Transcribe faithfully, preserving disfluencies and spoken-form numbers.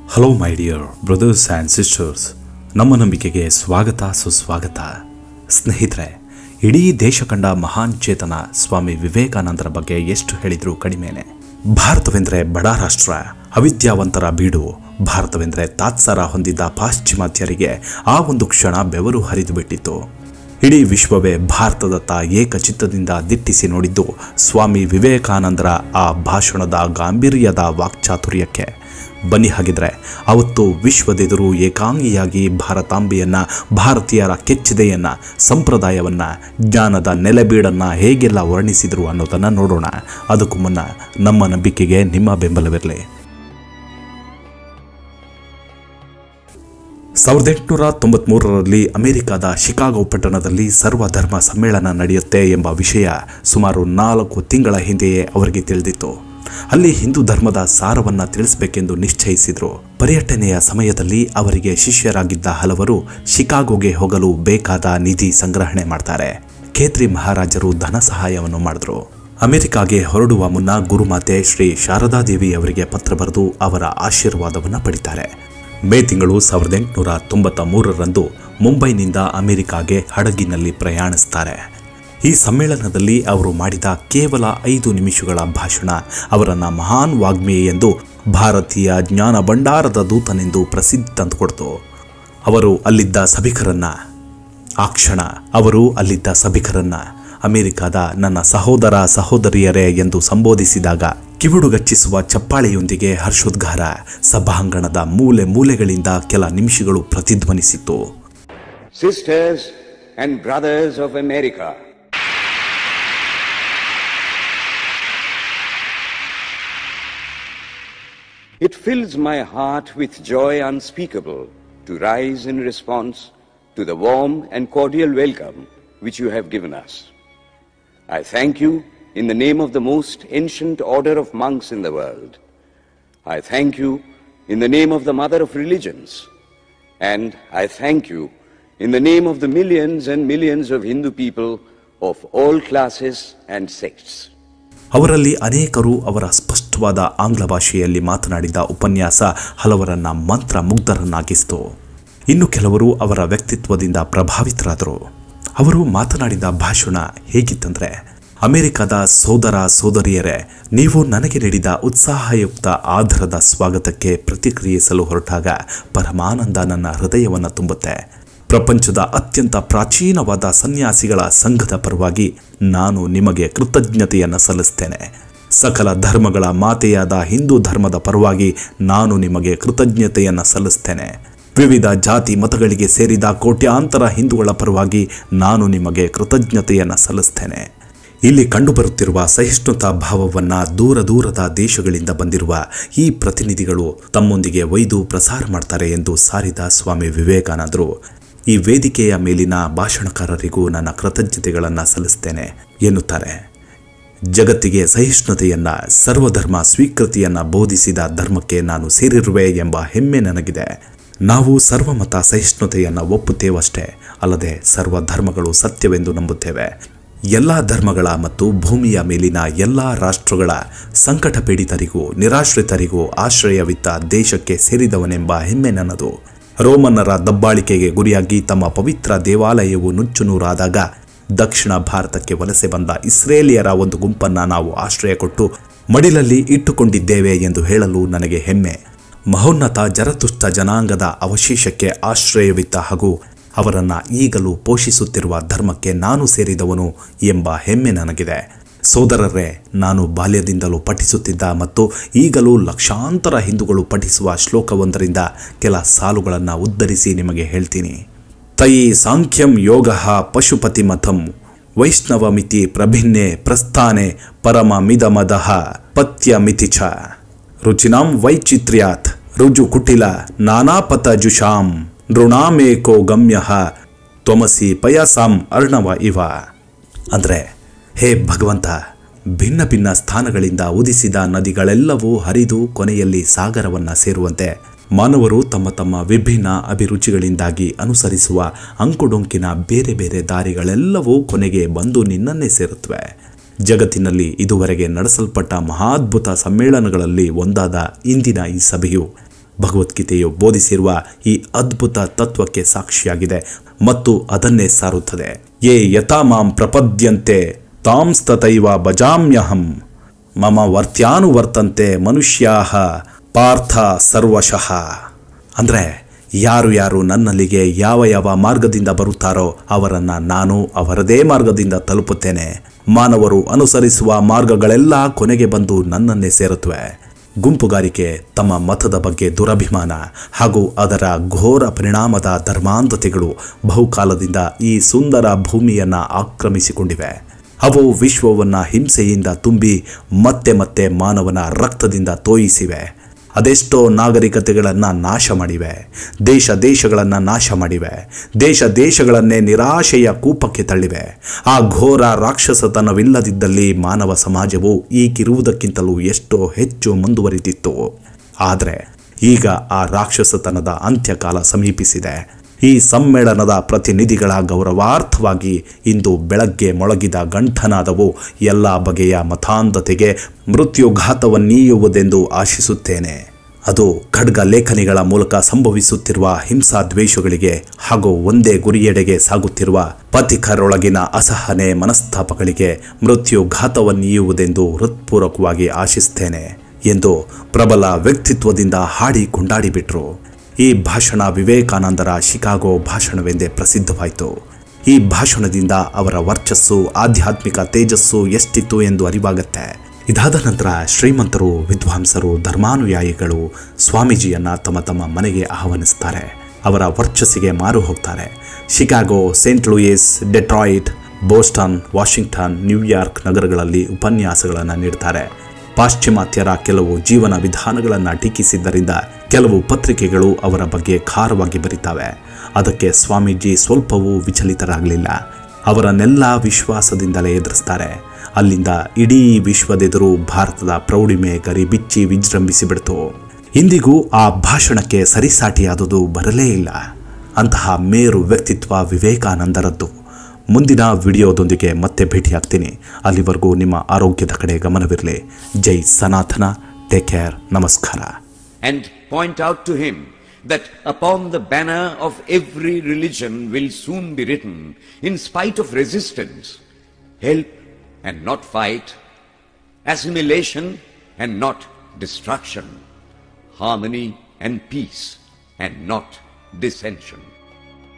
Hello my dear brothers and sisters, ನಮ್ಮ ನಂಬಿಕೆಗೆ ಸ್ವಾಗತ ಸುಸ್ವಾಗತ. ಸ್ನೇಹಿತರೆ, ಇಡೀ ದೇಶ ಕಂಡ ಮಹಾನ್ ಚೇತನ ಸ್ವಾಮಿ ವಿವೇಕಾನಂದರ ಬಗ್ಗೆ ಎಷ್ಟು ಹೇಳಿದರೂ ಕಡಿಮೆನೆ. ಭಾರತವೆಂದರೆ ಬಡ ರಾಷ್ಟ್ರ, ಅವಿದ್ಯಾವಂತರ ಬೀಡು. ಭಾರತವೆಂದರೆ ತಾತ್ಸಾರ ಹೊಂದಿದ್ದ ಪಾಶ್ಚಿಮಾತ್ಯರಿಗೆ ಆ ಒಂದು ಕ್ಷಣ ಬೆವರು ಹರಿದು ಬಿಟ್ಟಿತ್ತು. ಇಡೀ ವಿಶ್ವವೇ ಭಾರತದತ್ತ ಏಕಚಿತ್ತದಿಂದ ದಿಟ್ಟಿಸಿ ನೋಡಿದ್ದು ಸ್ವಾಮಿ ವಿವೇಕಾನಂದರ ಆ ಭಾಷಣದ ಗಾಂಭೀರ್ಯದ ವಾಕ್ಚಾತುರ್ಯಕ್ಕೆ. ಬನ್ನಿ ಹಾಗಿದ್ರೆ ಅವತ್ತು ವಿಶ್ವದೆದುರು ಏಕಾಂಗಿಯಾಗಿ ಭಾರತಾಂಬೆಯನ್ನು, ಭಾರತೀಯರ ಕೆಚ್ಚೆದೆಯನ್ನು, ಸಂಪ್ರದಾಯವನ್ನು, ಜ್ಞಾನದ ನೆಲೆಬೀಡನ್ನು ಹೇಗೆಲ್ಲ ವರ್ಣಿಸಿದರು ಅನ್ನೋದನ್ನು ನೋಡೋಣ. ಅದಕ್ಕೂ ಮುನ್ನ ನಮ್ಮ ನಂಬಿಕೆಗೆ ನಿಮ್ಮ ಬೆಂಬಲವಿರಲಿ. ಸಾವಿರದ ಎಂಟುನೂರ ತೊಂಬತ್ಮೂರರಲ್ಲಿ ಅಮೆರಿಕದ ಶಿಕಾಗೋ ಪಟ್ಟಣದಲ್ಲಿ ಸರ್ವಧರ್ಮ ಸಮ್ಮೇಳನ ನಡೆಯುತ್ತೆ ಎಂಬ ವಿಷಯ ಸುಮಾರು ನಾಲ್ಕು ತಿಂಗಳ ಹಿಂದೆಯೇ ಅವರಿಗೆ ತಿಳಿದಿತ್ತು. ಅಲ್ಲಿ ಹಿಂದೂ ಧರ್ಮದ ಸಾರವನ್ನು ತಿಳಿಸಬೇಕೆಂದು ನಿಶ್ಚಯಿಸಿದರು. ಪರ್ಯಟನೆಯ ಸಮಯದಲ್ಲಿ ಅವರಿಗೆ ಶಿಷ್ಯರಾಗಿದ್ದ ಹಲವರು ಶಿಕಾಗೋಗೆ ಹೋಗಲು ಬೇಕಾದ ನಿಧಿ ಸಂಗ್ರಹಣೆ ಮಾಡ್ತಾರೆ. ಖೇತ್ರಿ ಮಹಾರಾಜರು ಧನ ಸಹಾಯವನ್ನು ಮಾಡಿದ್ರು. ಅಮೆರಿಕಾಗೆ ಹೊರಡುವ ಮುನ್ನ ಗುರುಮಾತೆ ಶ್ರೀ ಶಾರದಾದೇವಿ ಅವರಿಗೆ ಪತ್ರ ಬರೆದು ಅವರ ಆಶೀರ್ವಾದವನ್ನು ಪಡಿತಾರೆ. ಮೇ ತಿಂಗಳು ಸಾವಿರದ ಎಂಟುನೂರ ತೊಂಬತ್ತ ಮೂರರಂದು ಮುಂಬೈನಿಂದ ಅಮೆರಿಕಾಗೆ ಹಡಗಿನಲ್ಲಿ ಪ್ರಯಾಣಿಸ್ತಾರೆ. ಈ ಸಮ್ಮೇಳನದಲ್ಲಿ ಅವರು ಮಾಡಿದ ಕೇವಲ ಐದು ನಿಮಿಷಗಳ ಭಾಷಣ ಅವರನ್ನು ಮಹಾನ್ ವಾಗ್ಮಿ ಎಂದು, ಭಾರತೀಯ ಜ್ಞಾನ ಭಂಡಾರದ ದೂತನೆಂದು ಪ್ರಸಿದ್ಧಿ ತಂದುಕೊಡ್ತು. ಅವರು ಅಲ್ಲಿದ್ದ ಸಭಿಕರನ್ನ ಆ ಕ್ಷಣ ಅವರು ಅಲ್ಲಿದ್ದ ಸಭಿಕರನ್ನ ಅಮೆರಿಕದ ನನ್ನ ಸಹೋದರ ಸಹೋದರಿಯರೇ ಎಂದು ಸಂಬೋಧಿಸಿದಾಗ ಕಿವುಡುಗಚ್ಚಿಸುವ ಚಪ್ಪಾಳೆಯೊಂದಿಗೆ ಹರ್ಷೋದ್ಗಾರ ಸಭಾಂಗಣದ ಮೂಲೆ ಮೂಲೆಗಳಿಂದ ಕೆಲ ನಿಮಿಷಗಳು ಪ್ರತಿಧ್ವನಿಸಿತು. Sisters and brothers of America, it fills my heart with joy unspeakable to rise in response to the warm and cordial welcome which you have given us. I thank you in the name of the most ancient order of monks in the world. I thank you in the name of the mother of religions. And I thank you in the name of the millions and millions of Hindu people of all classes and sects. ಅವರಲ್ಲಿ ಅನೇಕರು ಅವರ ಸ್ಪಷ್ಟವಾದ ಆಂಗ್ಲ ಭಾಷೆಯಲ್ಲಿ ಮಾತನಾಡಿದ ಉಪನ್ಯಾಸ ಹಲವರನ್ನ ಮಂತ್ರ ಮುಗ್ಧರನ್ನಾಗಿಸಿತು. ಇನ್ನು ಕೆಲವರು ಅವರ ವ್ಯಕ್ತಿತ್ವದಿಂದ ಪ್ರಭಾವಿತರಾದರು. ಅವರು ಮಾತನಾಡಿದ ಭಾಷಣ ಹೇಗಿತ್ತಂದ್ರೆ, ಅಮೆರಿಕದ ಸೋದರ ಸೋದರಿಯರೇ, ನೀವು ನನಗೆ ನೀಡಿದ ಉತ್ಸಾಹಯುಕ್ತ ಆಧಾರದ ಸ್ವಾಗತಕ್ಕೆ ಪ್ರತಿಕ್ರಿಯಿಸಲು ಹೊರಟಾಗ ಪರಮಾನಂದ ನನ್ನ ಹೃದಯವನ್ನು ತುಂಬುತ್ತೆ. ಪ್ರಪಂಚದ ಅತ್ಯಂತ ಪ್ರಾಚೀನವಾದ ಸನ್ಯಾಸಿಗಳ ಸಂಘದ ಪರವಾಗಿ ನಾನು ನಿಮಗೆ ಕೃತಜ್ಞತೆಯನ್ನು ಸಲ್ಲಿಸ್ತೇನೆ. ಸಕಲ ಧರ್ಮಗಳ ಮಾತೆಯಾದ ಹಿಂದೂ ಧರ್ಮದ ಪರವಾಗಿ ನಾನು ನಿಮಗೆ ಕೃತಜ್ಞತೆಯನ್ನು ಸಲ್ಲಿಸ್ತೇನೆ. ವಿವಿಧ ಜಾತಿ ಮತಗಳಿಗೆ ಸೇರಿದ ಕೋಟ್ಯಾಂತರ ಹಿಂದೂಗಳ ಪರವಾಗಿ ನಾನು ನಿಮಗೆ ಕೃತಜ್ಞತೆಯನ್ನು ಸಲ್ಲಿಸ್ತೇನೆ. ಇಲ್ಲಿ ಕಂಡುಬರುತ್ತಿರುವ ಸಹಿಷ್ಣುತಾ ಭಾವವನ್ನು ದೂರ ದೂರದ ದೇಶಗಳಿಂದ ಬಂದಿರುವ ಈ ಪ್ರತಿನಿಧಿಗಳು ತಮ್ಮೊಂದಿಗೆ ಒಯ್ದು ಪ್ರಸಾರ ಮಾಡ್ತಾರೆ ಎಂದು ಸಾರಿದ ಸ್ವಾಮಿ ವಿವೇಕಾನಂದರು ಈ ವೇದಿಕೆಯ ಮೇಲಿನ ಭಾಷಣಕಾರರಿಗೂ ನನ್ನ ಕೃತಜ್ಞತೆಗಳನ್ನು ಸಲ್ಲಿಸ್ತೇನೆ ಎನ್ನುತ್ತಾರೆ. ಜಗತ್ತಿಗೆ ಸಹಿಷ್ಣುತೆಯನ್ನ, ಸರ್ವಧರ್ಮ ಸ್ವೀಕೃತಿಯನ್ನ ಬೋಧಿಸಿದ ಧರ್ಮಕ್ಕೆ ನಾನು ಸೇರಿರುವೆ ಎಂಬ ಹೆಮ್ಮೆ ನನಗಿದೆ. ನಾವು ಸರ್ವಮತ ಸಹಿಷ್ಣುತೆಯನ್ನು ಒಪ್ಪುತ್ತೇವಷ್ಟೇ ಅಲ್ಲದೆ ಸರ್ವಧರ್ಮಗಳು ಸತ್ಯವೆಂದು ನಂಬುತ್ತೇವೆ. ಎಲ್ಲ ಧರ್ಮಗಳ ಮತ್ತು ಭೂಮಿಯ ಮೇಲಿನ ಎಲ್ಲ ರಾಷ್ಟ್ರಗಳ ಸಂಕಟ ಪೀಡಿತರಿಗೂ ನಿರಾಶ್ರಿತರಿಗೂ ಆಶ್ರಯವಿತ್ತ ದೇಶಕ್ಕೆ ಸೇರಿದವನೆಂಬ ಹೆಮ್ಮೆ ನನ್ನದು. ರೋಮನ್ನರ ದಬ್ಬಾಳಿಕೆಗೆ ಗುರಿಯಾಗಿ ತಮ್ಮ ಪವಿತ್ರ ದೇವಾಲಯವು ನುಚ್ಚುನೂರಾದಾಗ ದಕ್ಷಿಣ ಭಾರತಕ್ಕೆ ವಲಸೆ ಬಂದ ಇಸ್ರೇಲಿಯರ ಒಂದು ಗುಂಪನ್ನು ನಾವು ಆಶ್ರಯ ಕೊಟ್ಟು ಮಡಿಲಲ್ಲಿ ಇಟ್ಟುಕೊಂಡಿದ್ದೇವೆ ಎಂದು ಹೇಳಲು ನನಗೆ ಹೆಮ್ಮೆ. ಮಹೋನ್ನತ ಜರತುಷ್ಟ ಜನಾಂಗದ ಅವಶೇಷಕ್ಕೆ ಆಶ್ರಯವಿತ್ತ ಹಾಗೂ ಅವರನ್ನು ಈಗಲೂ ಪೋಷಿಸುತ್ತಿರುವ ಧರ್ಮಕ್ಕೆ ನಾನು ಸೇರಿದವನು ಎಂಬ ಹೆಮ್ಮೆ ನನಗಿದೆ. ಸೋದರರೇ, ನಾನು ಬಾಲ್ಯದಿಂದಲೂ ಪಠಿಸುತ್ತಿದ್ದ ಮತ್ತು ಈಗಲೂ ಲಕ್ಷಾಂತರ ಹಿಂದೂಗಳು ಪಠಿಸುವ ಶ್ಲೋಕವೊಂದರಿಂದ ಕೆಲ ಸಾಲುಗಳನ್ನು ಉದ್ಧರಿಸಿ ನಿಮಗೆ ಹೇಳ್ತೀನಿ. ತೈ ಸಾಂಖ್ಯಂ ಯೋಗ ಪಶುಪತಿ ಮತಂ ವೈಷ್ಣವ ಮಿತಿ ಪ್ರಭಿನ್ನೆ ಪ್ರಸ್ಥಾನೆ ಪರಮ ಮಿದಮದಃ ಪತ್ಯ ಮಿತಿ ಚ ರುಚಿನಾಂ ವೈಚಿತ್ರ್ಯಾತ್ ರುಜು ಕುಟಿಲ ನಾನಾಪತ ಜುಷಾಂ ನೃಣಾಮೇಕೋ ಗಮ್ಯ ತ್ವಮಸಿ ಪಯಸಾಂ ಅರ್ಣವ ಇವ. ಅಂದರೆ, ಹೇ ಭಗವಂತ, ಭಿನ್ನ ಭಿನ್ನ ಸ್ಥಾನಗಳಿಂದ ಉದಿಸಿದ ನದಿಗಳೆಲ್ಲವೂ ಹರಿದು ಕೊನೆಯಲ್ಲಿ ಸಾಗರವನ್ನು ಸೇರುವಂತೆ ಮಾನವರು ತಮ್ಮ ತಮ್ಮ ವಿಭಿನ್ನ ಅಭಿರುಚಿಗಳಿಂದಾಗಿ ಅನುಸರಿಸುವ ಅಂಕುಡೊಂಕಿನ ಬೇರೆ ಬೇರೆ ದಾರಿಗಳೆಲ್ಲವೂ ಕೊನೆಗೆ ಬಂದು ನಿನ್ನನ್ನೇ ಸೇರುತ್ತವೆ. ಜಗತ್ತಿನಲ್ಲಿ ಇದುವರೆಗೆ ನಡೆಸಲ್ಪಟ್ಟ ಮಹಾದ್ಭುತ ಸಮ್ಮೇಳನಗಳಲ್ಲಿ ಒಂದಾದ ಇಂದಿನ ಈ ಸಭೆಯು ಭಗವದ್ಗೀತೆಯು ಬೋಧಿಸಿರುವ ಈ ಅದ್ಭುತ ತತ್ವಕ್ಕೆ ಸಾಕ್ಷಿಯಾಗಿದೆ ಮತ್ತು ಅದನ್ನೇ ಸಾರುತ್ತದೆ. ಯೇ ಯಥಾ ಮಾಂ ಪ್ರಪದ್ಯಂತೆ ತಾಂಸ್ತತೈವ ಭಜಾಮ್ಯಹಂ ಮಮ ವರ್ತ್ಯಾನುವರ್ತಂತೆ ಮನುಷ್ಯಾಹ ಪಾರ್ಥ ಸರ್ವಶಃ. ಅಂದರೆ ಯಾರು ಯಾರು ನನ್ನಲ್ಲಿಗೆ ಯಾವ ಯಾವ ಮಾರ್ಗದಿಂದ ಬರುತ್ತಾರೋ ಅವರನ್ನು ನಾನು ಅವರದೇ ಮಾರ್ಗದಿಂದ ತಲುಪುತ್ತೇನೆ. ಮಾನವರು ಅನುಸರಿಸುವ ಮಾರ್ಗಗಳೆಲ್ಲ ಕೊನೆಗೆ ಬಂದು ನನ್ನನ್ನೇ ಸೇರುತ್ತವೆ. ಗುಂಪುಗಾರಿಕೆ, ತಮ್ಮ ಮತದ ಬಗ್ಗೆ ದುರಭಿಮಾನ ಹಾಗೂ ಅದರ ಘೋರ ಪರಿಣಾಮದ ಧರ್ಮಾಂಧತೆಗಳು ಬಹುಕಾಲದಿಂದ ಈ ಸುಂದರ ಭೂಮಿಯನ್ನು ಆಕ್ರಮಿಸಿಕೊಂಡಿವೆ. ಅವು ವಿಶ್ವವನ್ನು ಹಿಂಸೆಯಿಂದ ತುಂಬಿ ಮತ್ತೆ ಮತ್ತೆ ಮಾನವನ ರಕ್ತದಿಂದ ತೋಯಿಸಿವೆ. ಅದೆಷ್ಟೋ ನಾಗರಿಕತೆಗಳನ್ನು ನಾಶ ಮಾಡಿವೆ, ದೇಶ ದೇಶಗಳನ್ನು ನಾಶ ಮಾಡಿವೆ, ದೇಶ ದೇಶಗಳನ್ನೇ ನಿರಾಶೆಯ ಕೂಪಕ್ಕೆ ತಳ್ಳಿವೆ. ಆ ಘೋರ ರಾಕ್ಷಸತನವಿಲ್ಲದಿದ್ದಲ್ಲಿ ಮಾನವ ಸಮಾಜವು ಈಗಿರುವುದಕ್ಕಿಂತಲೂ ಎಷ್ಟೋ ಹೆಚ್ಚು ಮುಂದುವರಿದಿತ್ತು. ಆದರೆ ಈಗ ಆ ರಾಕ್ಷಸತನದ ಅಂತ್ಯಕಾಲ ಸಮೀಪಿಸಿದೆ. ಈ ಸಮ್ಮೇಳನದ ಪ್ರತಿನಿಧಿಗಳ ಗೌರವಾರ್ಥವಾಗಿ ಇಂದು ಬೆಳಗ್ಗೆ ಮೊಳಗಿದ ಗಂಠನಾದವು ಎಲ್ಲ ಬಗೆಯ ಮತಾಂಧತೆಗೆ ಮೃತ್ಯುಘಾತವನ್ನೀಯುವುದೆಂದು ಆಶಿಸುತ್ತೇನೆ. ಅದು ಖಡ್ಗ ಲೇಖನಿಗಳ ಮೂಲಕ ಸಂಭವಿಸುತ್ತಿರುವ ಹಿಂಸಾದ್ವೇಷಗಳಿಗೆ ಹಾಗೂ ಒಂದೇ ಗುರಿಯೆಡೆಗೆ ಸಾಗುತ್ತಿರುವ ಪಥಿಕರೊಳಗಿನ ಅಸಹನೆ ಮನಸ್ತಾಪಗಳಿಗೆ ಮೃತ್ಯುಘಾತವನ್ನೀಯುವುದೆಂದು ಹೃತ್ಪೂರ್ವಕವಾಗಿ ಆಶಿಸ್ತೇನೆ ಎಂದು ಪ್ರಬಲ ವ್ಯಕ್ತಿತ್ವದಿಂದ ಹಾಡಿ ಕೊಂಡಾಡಿಬಿಟ್ರು. ಈ ಭಾಷಣ ವಿವೇಕಾನಂದರ ಶಿಕಾಗೋ ಭಾಷಣವೆಂದೇ ಪ್ರಸಿದ್ಧವಾಯಿತು. ಈ ಭಾಷಣದಿಂದ ಅವರ ವರ್ಚಸ್ಸು, ಆಧ್ಯಾತ್ಮಿಕ ತೇಜಸ್ಸು ಎಷ್ಟಿತ್ತು ಎಂದು ಅರಿವಾಗತ್ತೆ. ಇದಾದ ನಂತರ ಶ್ರೀಮಂತರು, ವಿದ್ವಾಂಸರು, ಧರ್ಮಾನುಯಾಯಿಗಳು ಸ್ವಾಮೀಜಿಯನ್ನು ತಮ್ಮ ತಮ್ಮ ಮನೆಗೆ ಆಹ್ವಾನಿಸ್ತಾರೆ. ಅವರ ವರ್ಚಸ್ಸಿಗೆ ಮಾರು ಹೋಗ್ತಾರೆ. Chicago, Saint Louis, Detroit, Boston, Washington, New York ನಗರಗಳಲ್ಲಿ ಉಪನ್ಯಾಸಗಳನ್ನು ನೀಡ್ತಾರೆ. ಪಾಶ್ಚಿಮಾತ್ಯರ ಕೆಲವು ಜೀವನ ವಿಧಾನಗಳನ್ನು ಟೀಕಿಸಿದ್ದರಿಂದ ಕೆಲವು ಪತ್ರಿಕೆಗಳು ಅವರ ಬಗ್ಗೆ ಖಾರವಾಗಿ ಬರೀತಾವೆ. ಅದಕ್ಕೆ ಸ್ವಾಮೀಜಿ ಸ್ವಲ್ಪವೂ ವಿಚಲಿತರಾಗಲಿಲ್ಲ. ಅವರನ್ನೆಲ್ಲ ವಿಶ್ವಾಸದಿಂದಲೇ ಎದುರಿಸ್ತಾರೆ. ಅಲ್ಲಿಂದ ಇಡೀ ವಿಶ್ವದೆದುರು ಭಾರತದ ಪ್ರೌಢಿಮೆ ಗರಿ ಬಿಚ್ಚಿ ವಿಜೃಂಭಿಸಿಬಿಡ್ತು. ಇಂದಿಗೂ ಆ ಭಾಷಣಕ್ಕೆ ಸರಿಸಾಟಿಯಾದುದು ಬರಲೇ ಇಲ್ಲ. ಅಂತಹ ಮೇರು ವ್ಯಕ್ತಿತ್ವ ವಿವೇಕಾನಂದರದ್ದು. ಮುಂದಿನ ವಿಡಿಯೋದೊಂದಿಗೆ ಮತ್ತೆ ಭೇಟಿಯಾಗ್ತೀನಿ. ಅಲ್ಲಿವರೆಗೂ ನಿಮ್ಮ ಆರೋಗ್ಯದ ಕಡೆ ಗಮನವಿರಲಿ. ಜೈ ಸನಾತನ. Take care. ನಮಸ್ಕಾರ. And point out to him that upon the banner of every religion will soon be written, in spite of resistance, help and not fight, assimilation and not destruction, harmony and peace and not dissension.